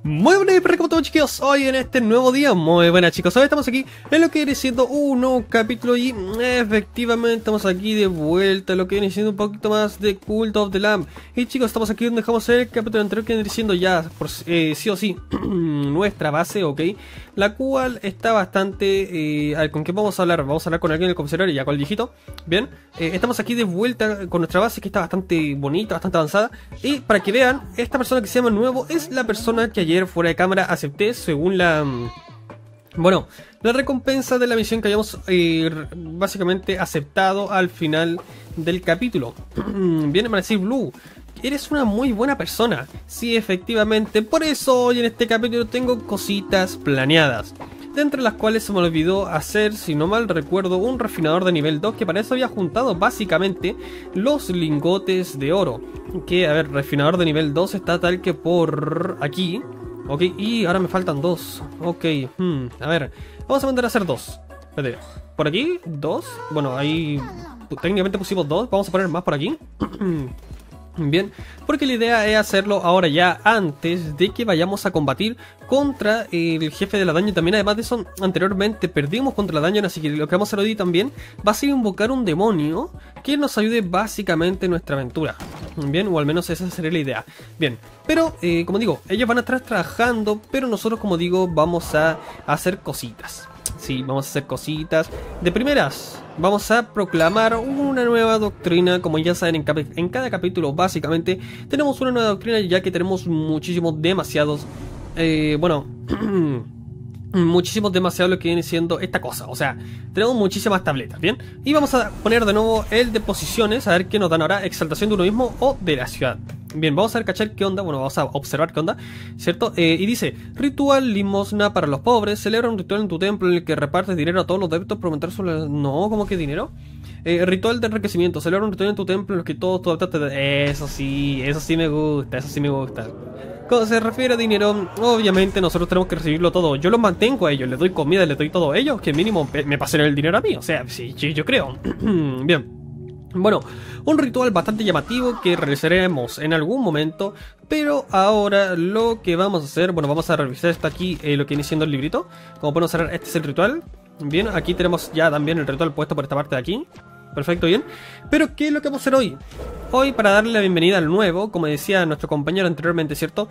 Muy buenas, ¿cómo estamos, chicos? Hoy en este nuevo día, muy buenas, chicos. Hoy estamos aquí en lo que viene siendo un nuevo capítulo y efectivamente estamos aquí de vuelta en lo que viene siendo un poquito más de Cult of the Lamb. Y chicos, estamos aquí donde dejamos el capítulo anterior, que viene siendo ya por, sí o sí nuestra base, ok. La cual está bastante... a ver, ¿con qué vamos a hablar? Vamos a hablar con alguien del comisario, ya con el viejito. Bien, estamos aquí de vuelta con nuestra base, que está bastante bonita, bastante avanzada. Y para que vean, esta persona que se llama Nuevo es la persona que ayer fuera de cámara acepté según la... bueno, la recompensa de la misión que habíamos básicamente aceptado al final del capítulo. Viene para decir: Blue, eres una muy buena persona. Sí, efectivamente, por eso hoy en este capítulo tengo cositas planeadas, de entre las cuales se me olvidó hacer, si no mal recuerdo, un refinador de nivel 2, que para eso había juntado básicamente los lingotes de oro. Que, a ver, refinador de nivel 2 está tal que por aquí. Ok, y ahora me faltan dos. Ok, a ver, vamos a mandar a hacer dos. Espérate, por aquí, dos. Bueno, ahí técnicamente pusimos dos. Vamos a poner más por aquí. Bien, porque la idea es hacerlo ahora ya, antes de que vayamos a combatir contra el jefe de la Dungeon. También, además de eso, anteriormente perdimos contra la Dungeon, así que lo que vamos a hacer hoy también va a ser invocar un demonio que nos ayude básicamente en nuestra aventura. Bien, o al menos esa sería la idea. Bien, pero como digo, ellos van a estar trabajando, pero nosotros, como digo, vamos a hacer cositas. Sí, vamos a hacer cositas. De primeras, vamos a proclamar una nueva doctrina. Como ya saben, en cada capítulo básicamente tenemos una nueva doctrina, ya que tenemos muchísimos, demasiados muchísimos, demasiado lo que viene siendo esta cosa. O sea, tenemos muchísimas tabletas, ¿bien? Y vamos a poner de nuevo el de posiciones, a ver qué nos dan ahora. Exaltación de uno mismo o de la ciudad. Bien, vamos a ver, cachar qué onda. Bueno, vamos a observar qué onda, ¿cierto? Y dice: ritual limosna para los pobres. Celebra un ritual en tu templo en el que repartes dinero a todos los adeptos por aumentar su... No, ¿cómo que dinero? Ritual de enriquecimiento. Celebra un ritual en tu templo en el que todos tus adeptos te... Eso sí me gusta, eso sí me gusta. Cuando se refiere a dinero, obviamente nosotros tenemos que recibirlo todo. Yo los mantengo a ellos, les doy comida, les doy todo a ellos, que mínimo me pasen el dinero a mí. O sea, sí, yo creo. Bien. Bueno, un ritual bastante llamativo que realizaremos en algún momento, pero ahora lo que vamos a hacer, bueno, vamos a revisar esto aquí, lo que viene siendo el librito. Como podemos ver, este es el ritual. Bien, aquí tenemos ya también el ritual puesto por esta parte de aquí. Perfecto, bien. Pero ¿qué es lo que vamos a hacer hoy? Hoy, para darle la bienvenida al nuevo, como decía nuestro compañero anteriormente, ¿cierto?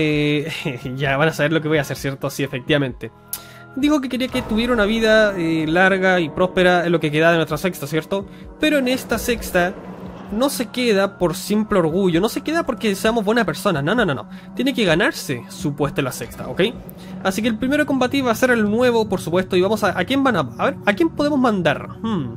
Ya van a saber lo que voy a hacer, ¿cierto? Sí, efectivamente. Dijo que quería que tuviera una vida larga y próspera en lo que queda de nuestra sexta, ¿cierto? Pero en esta sexta no se queda por simple orgullo, no se queda porque seamos buena persona, no. Tiene que ganarse su puesto en la sexta, ¿ok? Así que el primero a combatir va a ser el nuevo, por supuesto, y vamos a quién van a ver, ¿a quién podemos mandar?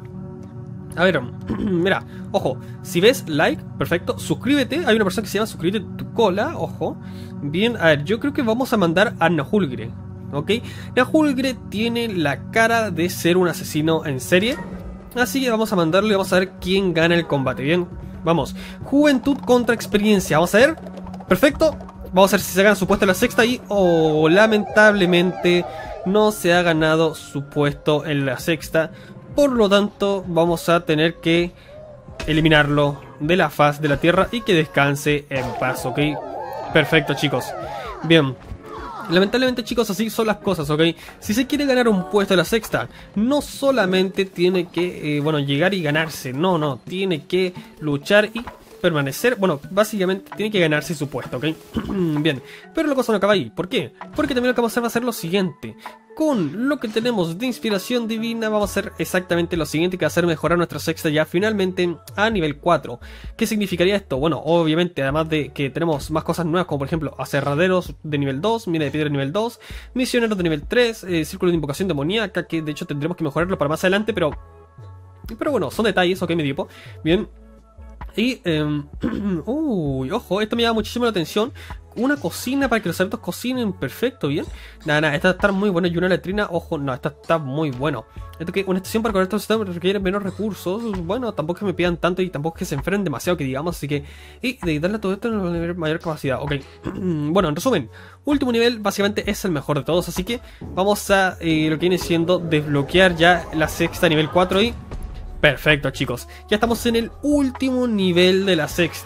A ver, mira, ojo, si ves like, perfecto, suscríbete, hay una persona que se llama suscríbete tu cola, ojo. Bien, a ver, yo creo que vamos a mandar a Nahulgre. Ok, Nahulgre tiene la cara de ser un asesino en serie, así que vamos a mandarlo y vamos a ver quién gana el combate. Bien, vamos, juventud contra experiencia, vamos a ver, perfecto. Vamos a ver si se gana su puesto en la sexta y, lamentablemente no se ha ganado su puesto en la sexta. Por lo tanto, vamos a tener que eliminarlo de la faz de la tierra y que descanse en paz, ok. Perfecto, chicos. Bien. Lamentablemente, chicos, así son las cosas, ¿ok? Si se quiere ganar un puesto de la sexta, no solamente tiene que, llegar y ganarse. No, tiene que luchar y permanecer. Bueno, básicamente tiene que ganarse su puesto, ¿ok? Bien, pero la cosa no acaba ahí. ¿Por qué? Porque también lo que vamos a hacer va a ser lo siguiente. Con lo que tenemos de inspiración divina, vamos a hacer exactamente lo siguiente, que va a ser mejorar nuestra sexta ya finalmente a nivel 4. ¿Qué significaría esto? Bueno, obviamente, además de que tenemos más cosas nuevas, como por ejemplo aserraderos de nivel 2, mina de piedra de nivel 2, misioneros de nivel 3, círculo de invocación demoníaca, que de hecho tendremos que mejorarlo para más adelante, pero bueno, son detalles, ok, mi tipo. Bien. Y, ojo, esto me llama muchísimo la atención. Una cocina para que los adeptos cocinen, perfecto, bien. Nada, esta está muy buena. Y una letrina, ojo, no, esta está muy bueno. Esto que una estación para correr estos sistemas requiere menos recursos. Bueno, tampoco es que me pidan tanto y tampoco es que se enfrenten demasiado, que digamos. Así que, y de darle a todo esto mayor capacidad, ok. Bueno, en resumen, último nivel básicamente es el mejor de todos. Así que vamos a lo que viene siendo desbloquear ya la sexta nivel 4 y... perfecto, chicos, ya estamos en el último nivel de la sexta,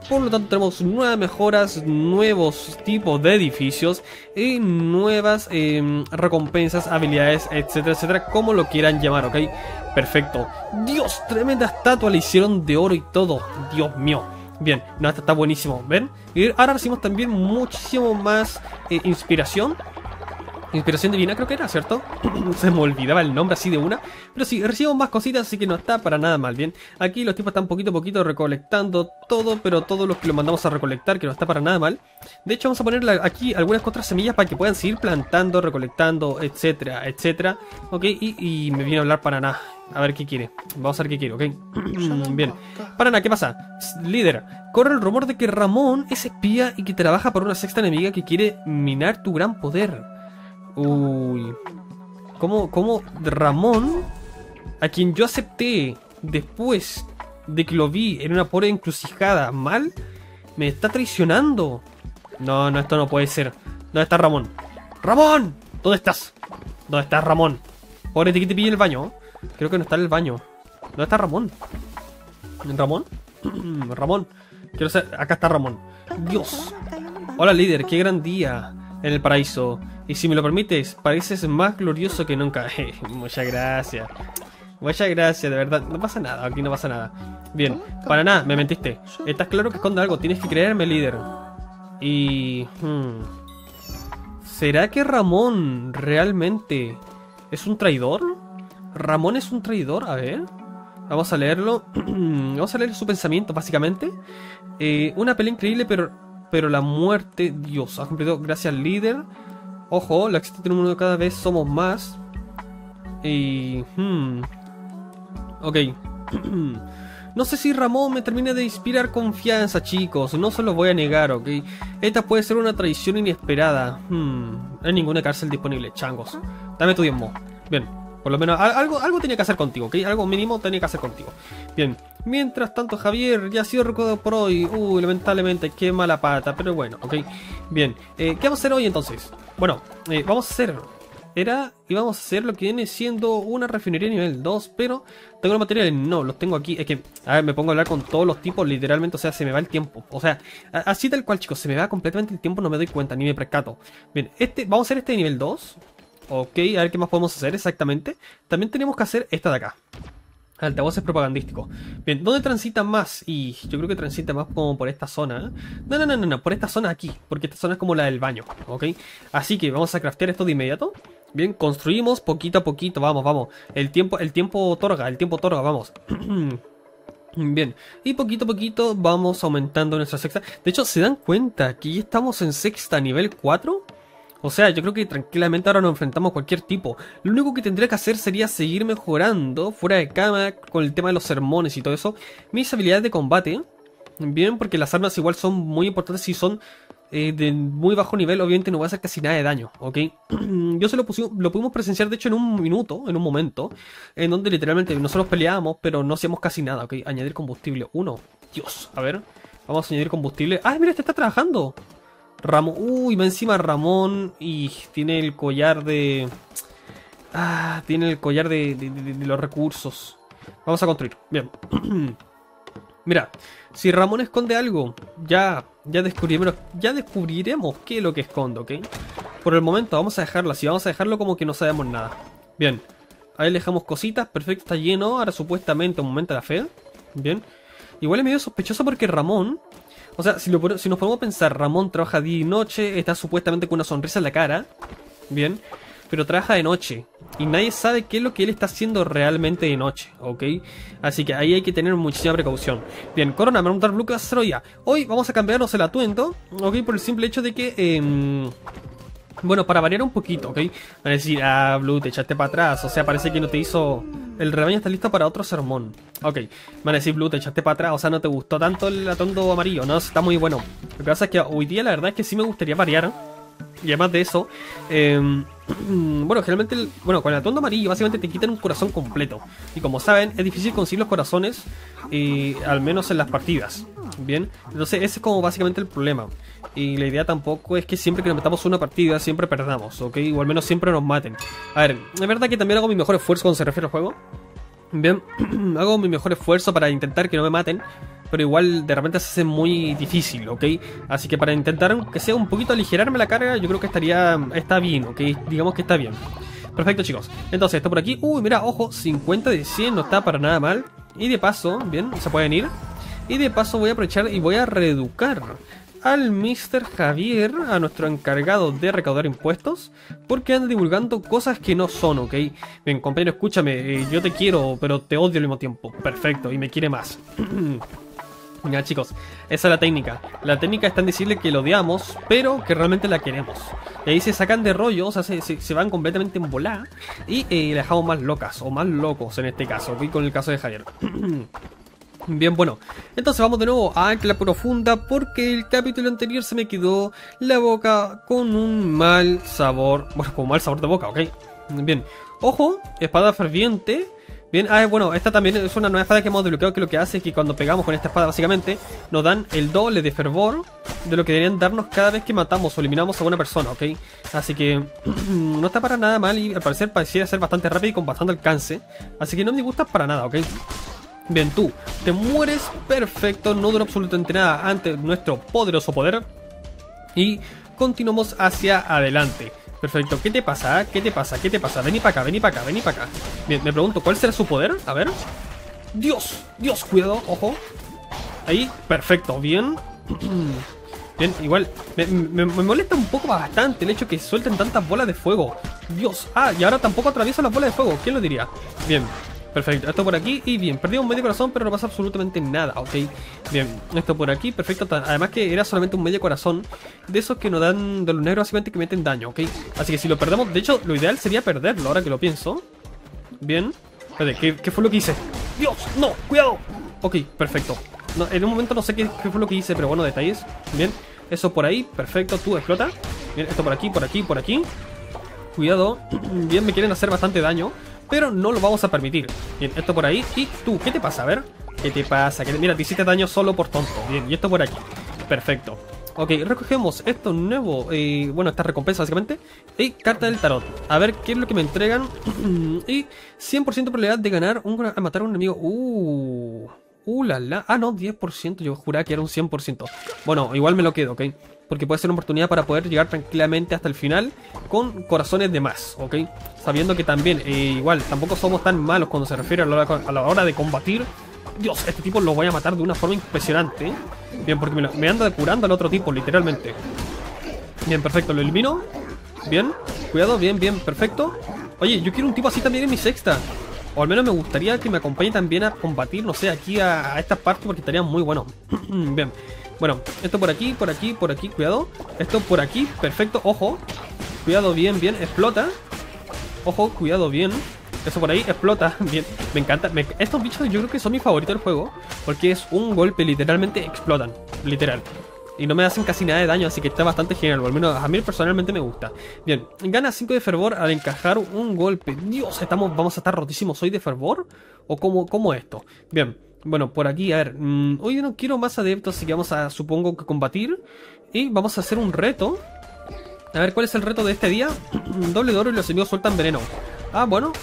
Por lo tanto tenemos nuevas mejoras, nuevos tipos de edificios y nuevas recompensas, habilidades, etcétera, etcétera, como lo quieran llamar, ¿ok? Perfecto. Dios, tremenda estatua, le hicieron de oro y todo. Dios mío. Bien, no, esta está buenísimo, ¿ven? Y ahora recibimos también muchísimo más inspiración. Inspiración divina creo que era, ¿cierto? Se me olvidaba el nombre así de una. Pero sí, recibimos más cositas, así que no está para nada mal, ¿bien? Aquí los tipos están poquito a poquito recolectando todo, pero todos los que lo mandamos a recolectar, que no está para nada mal. De hecho, vamos a ponerle aquí algunas otras semillas para que puedan seguir plantando, recolectando, etcétera, etcétera. Ok, y me viene a hablar para nada. A ver qué quiere. Vamos a ver qué quiere, ¿ok? Bien. Para nada, ¿qué pasa? Líder, corre el rumor de que Ramón es espía y que trabaja para una sexta enemiga que quiere minar tu gran poder. Uy. ¿Cómo Ramón, a quien yo acepté después de que lo vi en una pobre encrucijada mal, me está traicionando? No, esto no puede ser. ¿Dónde está Ramón? ¡Ramón! ¿Dónde estás? ¿Dónde estás, Ramón? Pobre, que te pille el baño. Creo que no está en el baño. ¿Dónde está Ramón? ¿Ramón? Ramón. Quiero saber. Acá está Ramón. Dios. Hola, líder. Qué gran día en el paraíso. Y si me lo permites, pareces más glorioso que nunca. Muchas gracias. Muchas gracias, de verdad. No pasa nada, aquí no pasa nada. Bien, para nada, me mentiste. Estás claro que esconde algo, tienes que creerme, líder. Y... ¿será que Ramón realmente es un traidor? ¿Ramón es un traidor? A ver. Vamos a leerlo. Vamos a leer su pensamiento, básicamente. Una pelea increíble, pero la muerte... Dios, ha cumplido gracias al líder. Ojo, la existe en el mundo cada vez somos más. Y... ok. No sé si Ramón me termina de inspirar confianza, chicos. No se los voy a negar, ok. Esta puede ser una traición inesperada. No hay ninguna cárcel disponible, changos. Dame tu diezmo. Bien. Por lo menos algo tenía que hacer contigo, ¿ok? Algo mínimo tenía que hacer contigo. Bien. Mientras tanto, Javier ya ha sido recordado por hoy. Uy, lamentablemente, qué mala pata. Pero bueno, ok. Bien. ¿Qué vamos a hacer hoy entonces? Bueno, vamos a hacer... íbamos a hacer lo que viene siendo una refinería nivel 2, pero tengo los materiales, no, los tengo aquí. Es que, a ver, me pongo a hablar con todos los tipos, literalmente, o sea, se me va el tiempo. O sea, así tal cual, chicos, se me va completamente el tiempo, no me doy cuenta, ni me percato. Bien, vamos a hacer este de nivel 2. Ok, a ver qué más podemos hacer exactamente. También tenemos que hacer esta de acá. Altavoces propagandísticos. Bien, ¿dónde transita más? Y yo creo que transita más como por esta zona. No, por esta zona aquí. Porque esta zona es como la del baño, ¿ok? Así que vamos a craftear esto de inmediato. Bien, construimos poquito a poquito. Vamos. El tiempo otorga, vamos. Bien, y poquito a poquito vamos aumentando nuestra sexta. De hecho, ¿se dan cuenta que ya estamos en sexta nivel 4? O sea, yo creo que tranquilamente ahora nos enfrentamos a cualquier tipo. Lo único que tendría que hacer sería seguir mejorando fuera de cámara con el tema de los sermones y todo eso. Mis habilidades de combate. Bien, porque las armas igual son muy importantes si son de muy bajo nivel. Obviamente no voy a hacer casi nada de daño, ¿ok? Yo lo pudimos presenciar de hecho en un momento. En donde literalmente nosotros peleábamos, pero no hacíamos casi nada, ¿ok? Añadir combustible. Dios, a ver. Vamos a añadir combustible. ¡Ah, mira, este está trabajando! Ramón, uy, va encima Ramón y tiene el collar de... tiene el collar de los recursos. Vamos a construir, bien. Mira, si Ramón esconde algo, ya descubriremos qué es lo que esconde, ¿ok? Por el momento vamos a dejarlo así, vamos a dejarlo como que no sabemos nada. Bien, ahí le dejamos cositas, perfecto, está lleno, ahora supuestamente aumenta la fe. Bien, igual es medio sospechoso porque Ramón... O sea, si nos ponemos a pensar, Ramón trabaja día y noche, está supuestamente con una sonrisa en la cara, bien, pero trabaja de noche, y nadie sabe qué es lo que él está haciendo realmente de noche, ¿ok? Así que ahí hay que tener muchísima precaución. Bien, Corona, me va a preguntar Blue qué vas a hacer hoy ya. Hoy vamos a cambiarnos el atuendo, ¿ok? Por el simple hecho de que, bueno, para variar un poquito, ¿ok? Van a decir, Blue, te echaste para atrás, o sea, parece que no te hizo... El rebaño está listo para otro sermón. Ok, van a decir, Blue, te echaste para atrás, o sea, no te gustó tanto el atuendo amarillo, no, está muy bueno. Lo que pasa es que hoy día la verdad es que sí me gustaría variar. Y además de eso, bueno, generalmente, con el atuendo amarillo básicamente te quitan un corazón completo. Y como saben, es difícil conseguir los corazones, al menos en las partidas. Bien, entonces ese es como básicamente el problema. Y la idea tampoco es que siempre que nos metamos una partida siempre perdamos, ¿ok? O al menos siempre nos maten. A ver, es verdad que también hago mi mejor esfuerzo cuando se refiere al juego. Bien, hago mi mejor esfuerzo para intentar que no me maten. pero igual de repente se hace muy difícil, ¿ok? Así que para intentar que sea un poquito aligerarme la carga, yo creo que está bien, ¿ok? Digamos que está bien. Perfecto, chicos. Entonces, esto por aquí. Uy, mira, ojo, 50 de 100 no está para nada mal. Y de paso, bien, se pueden ir. Y de paso voy a aprovechar y voy a reeducar al Mr. Javier, a nuestro encargado de recaudar impuestos, porque anda divulgando cosas que no son, ¿ok? Bien, compañero, escúchame, yo te quiero, pero te odio al mismo tiempo. Perfecto, y me quiere más. Ya, chicos, esa es la técnica. La técnica es tan decirle que lo odiamos, pero que realmente la queremos. Y ahí se sacan de rollo, o sea, se van completamente en volá y la dejamos más locas, o más locos en este caso, ¿ok? Con el caso de Javier. Bien, bueno, entonces vamos de nuevo a Ancla Profunda, porque el capítulo anterior se me quedó la boca con un mal sabor, bueno, con un mal sabor de boca, ¿ok? Bien, ojo, espada ferviente. Bien, bueno, esta también es una nueva espada que hemos desbloqueado, que lo que hace es que cuando pegamos con esta espada básicamente nos dan el doble de fervor de lo que deberían darnos cada vez que matamos o eliminamos a una persona, ¿ok? Así que no está para nada mal y al parecer pareciera ser bastante rápido y con bastante alcance, así que no me gusta para nada, ¿ok? Bien, tú te mueres, perfecto, no dura absolutamente nada ante nuestro poderoso poder. Y continuamos hacia adelante. Perfecto, ¿qué te pasa? ¿Qué te pasa? ¿Qué te pasa? Vení para acá, vení para acá, vení para acá. Bien, me pregunto, ¿cuál será su poder? A ver. Dios, Dios, cuidado, ojo. Ahí, perfecto, bien. Bien, igual, me molesta un poco bastante el hecho que suelten tantas bolas de fuego. Dios, y ahora tampoco atraviesan las bolas de fuego, ¿quién lo diría? Bien. Perfecto, esto por aquí y bien, perdí un medio corazón pero no pasa absolutamente nada, ok. Bien, esto por aquí, perfecto, además que era solamente un medio corazón de esos que nos dan de los negros básicamente que meten daño, ok. Así que si lo perdemos, de hecho lo ideal sería perderlo ahora que lo pienso. Bien, espérate, ¿qué fue lo que hice? ¡Dios! ¡No! ¡Cuidado! Ok, perfecto. No, en un momento no sé qué fue lo que hice, pero bueno, detalles. Bien, eso por ahí, perfecto, tú explota. Bien, esto por aquí, por aquí, por aquí. Cuidado, bien, me quieren hacer bastante daño, pero no lo vamos a permitir. Bien, esto por ahí. Y tú, ¿qué te pasa? A ver, ¿qué te pasa? Mira, te hiciste daño solo por tonto. Bien, y esto por aquí. Perfecto. Ok, recogemos esto nuevo, bueno, esta recompensa básicamente. Y carta del tarot. A ver qué es lo que me entregan. Y 100% probabilidad de ganar a matar a un enemigo. La la. Ah, no, 10%. Yo juraba que era un 100%. Bueno, igual me lo quedo, ¿ok? Porque puede ser una oportunidad para poder llegar tranquilamente hasta el final con corazones de más, ¿ok? Sabiendo que también, igual, tampoco somos tan malos cuando se refiere a la hora de combatir. Dios, este tipo lo voy a matar de una forma impresionante. Bien, porque me anda curando al otro tipo, literalmente. Bien, perfecto, lo elimino. Bien, cuidado, bien, bien, perfecto. Oye, yo quiero un tipo así también en mi sexta. O al menos me gustaría que me acompañe también a combatir, no sé, aquí a esta parte, porque estaría muy bueno. Bien. Bueno, esto por aquí, por aquí, por aquí, cuidado. Esto por aquí, perfecto, ojo. Cuidado, bien, bien, explota. Ojo, cuidado, bien. Eso por ahí, explota, bien. Me encanta, estos bichos yo creo que son mis favoritos del juego, porque es un golpe, literalmente explotan. Literal. Y no me hacen casi nada de daño, así que está bastante genial, o al menos a mí personalmente me gusta. Bien, gana 5 de fervor al encajar un golpe. Dios, vamos a estar rotísimos hoy de fervor. ¿O cómo esto? Bien. Bueno, por aquí, a ver, hoy no quiero más adeptos, así que vamos a, supongo que combatir. Y vamos a hacer un reto. A ver, ¿cuál es el reto de este día? Doble de oro y los enemigos sueltan veneno. Ah, bueno,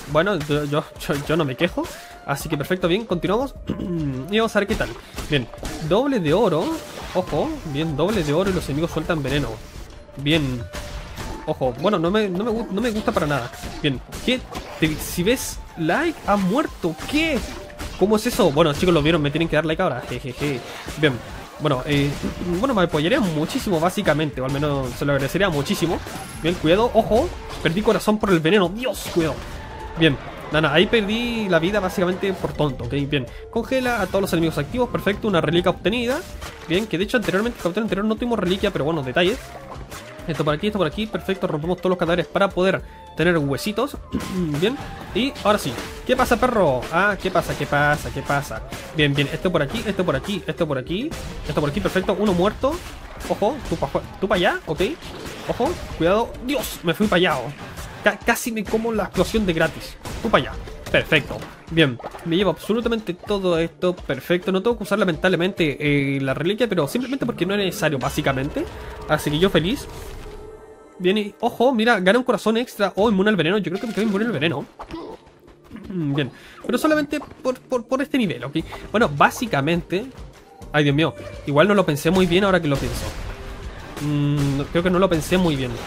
yo no me quejo. Así que perfecto, bien, continuamos. Y vamos a ver qué tal. Bien, doble de oro. Ojo, bien, doble de oro y los enemigos sueltan veneno. Bien. Ojo, bueno, no me gusta para nada. Bien, ¿qué? Si ves like, ha muerto, ¿qué? ¿Cómo es eso? Bueno, chicos, lo vieron, me tienen que dar like ahora. Jejeje. Bien. Bueno, me apoyaría muchísimo, básicamente. O al menos se lo agradecería muchísimo. Bien, cuidado, ojo. Perdí corazón por el veneno. Dios, cuidado. Bien. Nada, ahí perdí la vida básicamente por tonto, ¿ok? Bien. Congela a todos los enemigos activos. Perfecto, una reliquia obtenida. Bien, que de hecho anteriormente, el capítulo anterior no tuvimos reliquia, pero bueno, detalles. Esto por aquí, perfecto, rompemos todos los cadáveres para poder tener huesitos. Bien, y ahora sí. ¿Qué pasa, perro? Ah, ¿qué pasa? ¿Qué pasa? ¿Qué pasa? Bien, bien, esto por aquí, esto por aquí, esto por aquí. Esto por aquí, perfecto, uno muerto. Ojo, tú para allá, ok. Ojo, cuidado, Dios, me fui para allá. Casi me como la explosión de gratis. Tú para allá, perfecto. Bien, me llevo absolutamente todo esto, perfecto. No tengo que usar lamentablemente la reliquia, pero simplemente porque no es necesario, básicamente. Así que yo feliz. Bien, y ojo, mira, gana un corazón extra. Oh, inmune al veneno, yo creo que me quedo inmune al veneno. Bien, pero solamente por este nivel, ¿ok? Bueno, básicamente Ay, Dios mío. Igual no lo pensé muy bien ahora que lo pienso. Creo que no lo pensé muy bien.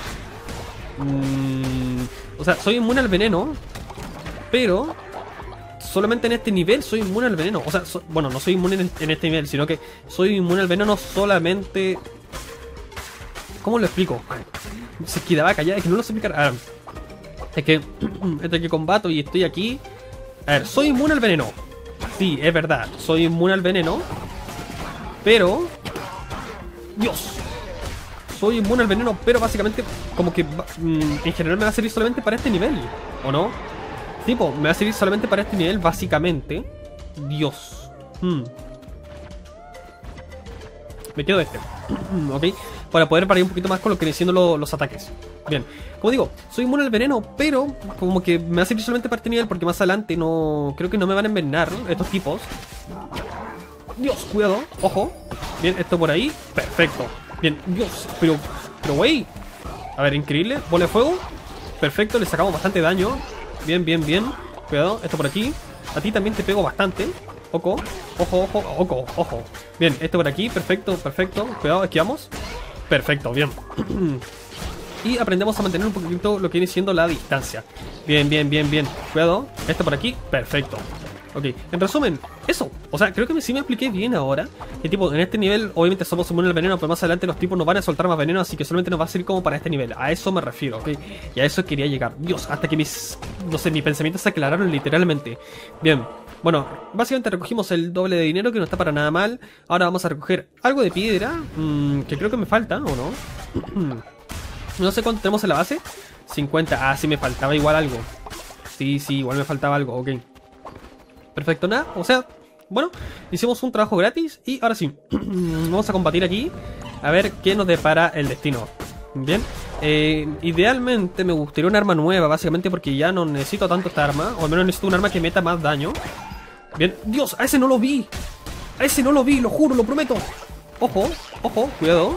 O sea, soy inmune al veneno, pero solamente en este nivel soy inmune al veneno. O sea, bueno, no soy inmune en este nivel, sino que soy inmune al veneno solamente... ¿Cómo lo explico? Se quedaba callado, es que no lo sé explicar. A ver, es que entre que combato y estoy aquí... A ver, soy inmune al veneno. Sí, es verdad, soy inmune al veneno, pero... Dios. Soy inmune al veneno, pero básicamente como que en general me va a servir solamente para este nivel, ¿o no? Tipo, me va a servir solamente para este nivel, básicamente. Dios. Me quedo este. Ok. Para poder variar un poquito más con lo que vienen siendo los ataques. Bien. Como digo, soy inmune al veneno, pero como que me va a servir solamente para este nivel, porque más adelante no... Creo que no me van a envenenar estos tipos. Dios, cuidado. Ojo. Bien, esto por ahí. Perfecto. Bien, Dios. Pero wey. A ver, increíble. Bola de fuego. Perfecto, le sacamos bastante daño. Bien, bien, bien. Cuidado, esto por aquí. A ti también te pego bastante. Ojo, ojo, ojo, ojo, ojo. Bien, esto por aquí, perfecto, perfecto. Cuidado, esquivamos. Perfecto, bien. Y aprendemos a mantener un poquito lo que viene siendo la distancia. Bien, bien, bien, bien. Cuidado, esto por aquí, perfecto. Ok, en resumen, eso. O sea, creo que sí me expliqué bien ahora. Que tipo, en este nivel, obviamente somos inmunes al veneno, pero más adelante los tipos nos van a soltar más veneno, así que solamente nos va a servir como para este nivel. A eso me refiero, ok. Y a eso quería llegar. Dios, hasta que mis, no sé, mis pensamientos se aclararon literalmente. Bien, bueno, básicamente recogimos el doble de dinero, que no está para nada mal. Ahora vamos a recoger algo de piedra, que creo que me falta, ¿o no? No sé cuánto tenemos en la base. 50, ah, sí me faltaba igual algo. Sí, sí, igual me faltaba algo, ok. Perfecto, nada, o sea, bueno, hicimos un trabajo gratis y ahora sí, vamos a combatir aquí, a ver qué nos depara el destino. Bien, idealmente me gustaría un arma nueva, básicamente porque ya no necesito tanto esta arma, o al menos necesito un arma que meta más daño. Bien, Dios, a ese no lo vi, a ese no lo vi, lo juro, lo prometo. Ojo, ojo, cuidado.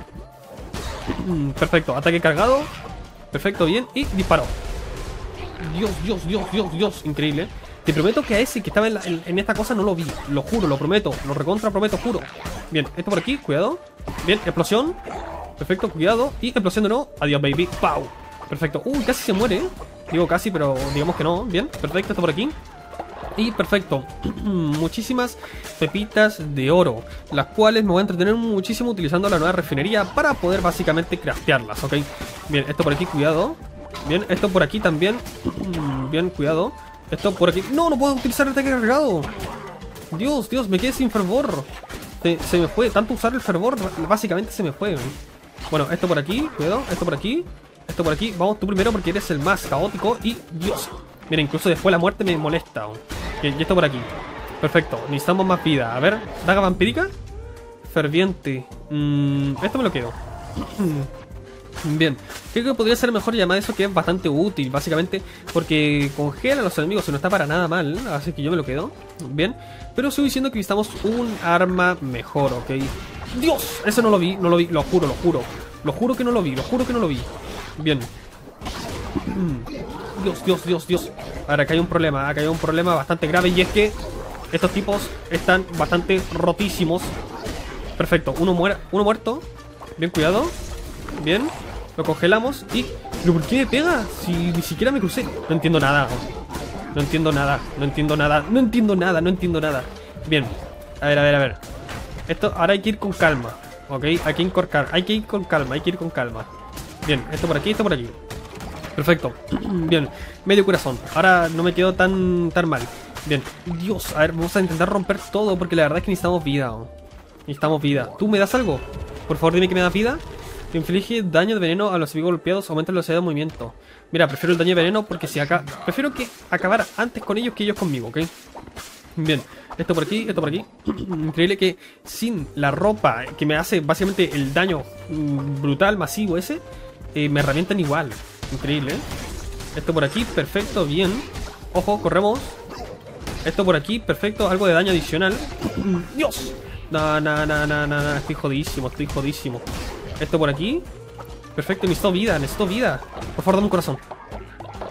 Perfecto, ataque cargado, perfecto, bien, y disparo. Dios, Dios, Dios, Dios, Dios, increíble. Te prometo que a ese que estaba en esta cosa no lo vi. Lo juro, lo prometo. Lo recontra prometo, juro. Bien, esto por aquí, cuidado. Bien, explosión. Perfecto, cuidado. Y explosión de nuevo. Adiós, baby. ¡Pau! Perfecto. Uy, casi se muere. Digo casi, pero digamos que no. Bien, perfecto, esto por aquí. Y perfecto. Muchísimas pepitas de oro, las cuales me voy a entretener muchísimo utilizando la nueva refinería para poder básicamente craftearlas, ¿ok? Bien, esto por aquí, cuidado. Bien, esto por aquí también. Bien, cuidado. Esto por aquí. No, no puedo utilizar el ataque cargado. Dios, Dios, me quedé sin fervor. Se me fue. Tanto usar el fervor, básicamente se me fue. Bueno, esto por aquí, cuidado. Esto por aquí. Esto por aquí. Vamos tú primero porque eres el más caótico. Y Dios. Mira, incluso después la muerte me molesta. Y esto por aquí. Perfecto. Necesitamos más vida. A ver, daga vampírica. Ferviente. Esto me lo quedo. Bien, creo que podría ser mejor llamar eso, que es bastante útil, básicamente, porque congela a los enemigos y no está para nada mal, así que yo me lo quedo. Bien, pero sigo diciendo que necesitamos un arma mejor, ¿ok? ¡Dios! Eso no lo vi, no lo vi, lo juro, lo juro. Lo juro que no lo vi, lo juro que no lo vi. Bien. Dios, Dios, Dios, Dios. Ahora, acá hay un problema bastante grave, y es que estos tipos están bastante rotísimos. Perfecto, uno muerto. Bien, cuidado. Bien, lo congelamos y... ¿Pero por qué me pega? Si ni siquiera me crucé. No entiendo nada. No entiendo nada. No entiendo nada. No entiendo nada. No entiendo nada. Bien. A ver, a ver, a ver. Esto ahora hay que ir con calma. Ok, hay que incorporar. Hay que ir con calma. Hay que ir con calma. Bien, esto por aquí, esto por aquí. Perfecto. Bien, medio corazón. Ahora no me quedo tan mal. Bien, Dios, a ver, vamos a intentar romper todo porque la verdad es que necesitamos vida. Necesitamos vida. ¿Tú me das algo? Por favor, dime que me das vida. Inflige daño de veneno a los enemigos golpeados, aumenta la velocidad de movimiento. Mira, prefiero el daño de veneno porque si acá... Prefiero que acabar antes con ellos que ellos conmigo, ¿ok? Bien, esto por aquí, esto por aquí. Increíble que sin la ropa que me hace básicamente el daño brutal, masivo ese, me revientan igual. Increíble, ¿eh? Esto por aquí, perfecto, bien. Ojo, corremos. Esto por aquí, perfecto, algo de daño adicional. ¡Dios! No, no, no, no, no, estoy jodísimo, estoy jodísimo. Esto por aquí. Perfecto, necesito vida, necesito vida. Por favor, dame un corazón.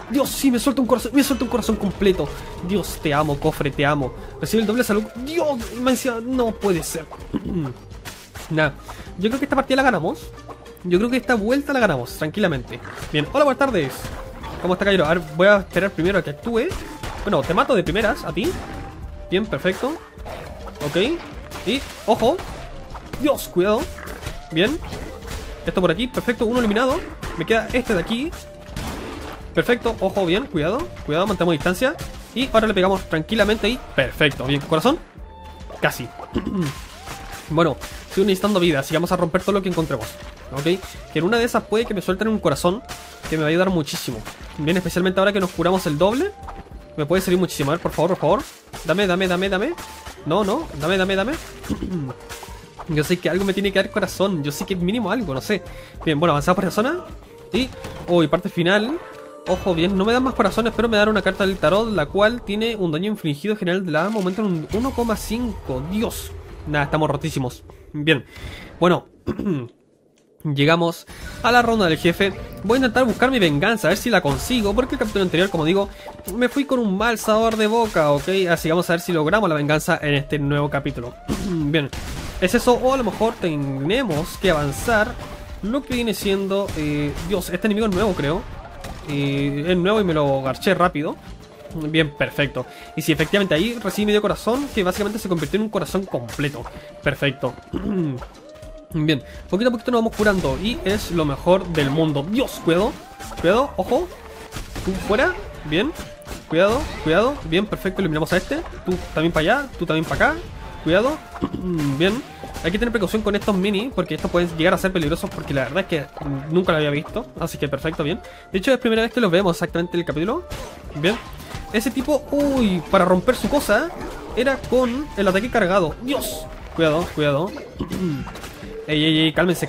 Dios, sí, me suelta un corazón completo. Dios, te amo, cofre, te amo. Recibe el doble de salud. Dios, me decía, no puede ser. Nada, yo creo que esta partida la ganamos. Yo creo que esta vuelta la ganamos, tranquilamente. Bien, hola, buenas tardes. ¿Cómo está, caballero? A ver, voy a esperar primero a que actúe. Bueno, te mato de primeras, a ti. Bien, perfecto. Ok. Y, ojo. Dios, cuidado. Bien. Esto por aquí, perfecto, uno eliminado. Me queda este de aquí. Perfecto, ojo, bien, cuidado. Cuidado, mantengamos distancia. Y ahora le pegamos tranquilamente ahí. Perfecto, bien, corazón. Casi. Bueno, sigo necesitando vida, así que vamos a romper todo lo que encontremos. Ok, que en una de esas puede que me suelten un corazón, que me va a ayudar muchísimo. Bien, especialmente ahora que nos curamos el doble. Me puede servir muchísimo, a ver, por favor, por favor. Dame. No, dame. Yo sé que algo me tiene que dar corazón. Yo sé que mínimo algo, no sé. Bien, bueno, avanzamos por esa zona. Y, uy, parte final. Ojo, bien, no me dan más corazones, pero me dan una carta del tarot, la cual tiene un daño infligido general de la aumenta en un 1,5. Dios. Nada, estamos rotísimos. Bien, bueno. Llegamos a la ronda del jefe. Voy a intentar buscar mi venganza, a ver si la consigo, porque el capítulo anterior, como digo, me fui con un mal sabor de boca, ¿ok? Así vamos a ver si logramos la venganza en este nuevo capítulo. Bien, es eso, o a lo mejor tenemos que avanzar lo que viene siendo... Dios, este enemigo es nuevo, creo. Es nuevo y me lo garché rápido. Bien, perfecto. Y si efectivamente ahí recibí medio corazón, que básicamente se convirtió en un corazón completo. Perfecto. Bien, poquito a poquito nos vamos curando y es lo mejor del mundo. Dios, cuidado, cuidado, ojo. Tú fuera, bien. Cuidado, cuidado, bien, perfecto, eliminamos a este. Tú también para allá, tú también para acá. Cuidado, bien. Hay que tener precaución con estos mini, porque estos pueden llegar a ser peligrosos, porque la verdad es que nunca lo había visto. Así que perfecto, bien. De hecho es primera vez que los vemos exactamente en el capítulo. Bien. Ese tipo, uy, para romper su cosa, era con el ataque cargado. Dios, cuidado, cuidado. Ey, cálmense.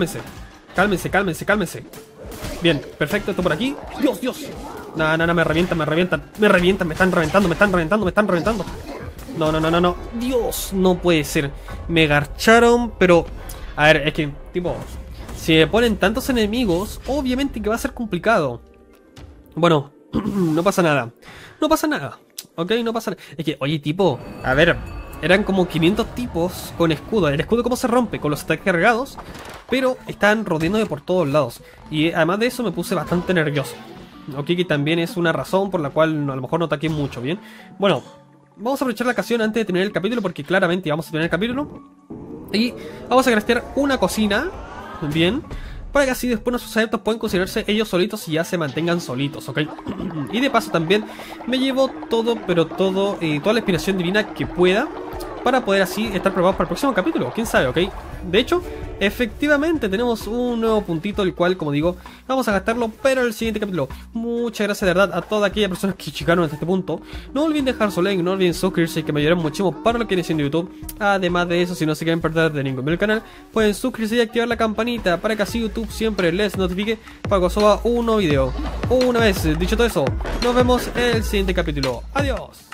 Bien, perfecto, esto por aquí. Dios. No, me revientan. Me están reventando. No. Dios, no puede ser. Me garcharon, pero... A ver, es que, tipo... Si me ponen tantos enemigos, obviamente que va a ser complicado. Bueno, no pasa nada. Ok, no pasa nada. Es que, oye, tipo... A ver... Eran como 500 tipos con escudo. El escudo cómo se rompe con los ataques cargados, pero están rodeándome por todos lados. Y además de eso me puse bastante nervioso. Ok, que también es una razón por la cual a lo mejor no ataqué mucho, ¿bien? Bueno, vamos a aprovechar la ocasión antes de terminar el capítulo, porque claramente vamos a terminar el capítulo. Y vamos a craftear una cocina, ¿bien? Para que así después nuestros adeptos puedan considerarse ellos solitos y ya se mantengan solitos, ¿ok? Y de paso también me llevo todo, pero todo, toda la inspiración divina que pueda, para poder así estar preparados para el próximo capítulo, quién sabe, ¿ok? De hecho, efectivamente tenemos un nuevo puntito, el cual, como digo, vamos a gastarlo, pero en el siguiente capítulo. Muchas gracias de verdad a todas aquellas personas que llegaron hasta este punto. No olviden dejar su like, no olviden suscribirse, que me ayudarán muchísimo para lo que viene siendo YouTube. Además de eso, si no se quieren perder de ningún video del canal, pueden suscribirse y activar la campanita para que así YouTube siempre les notifique para que suba un nuevo video. Una vez dicho todo eso, nos vemos en el siguiente capítulo. Adiós.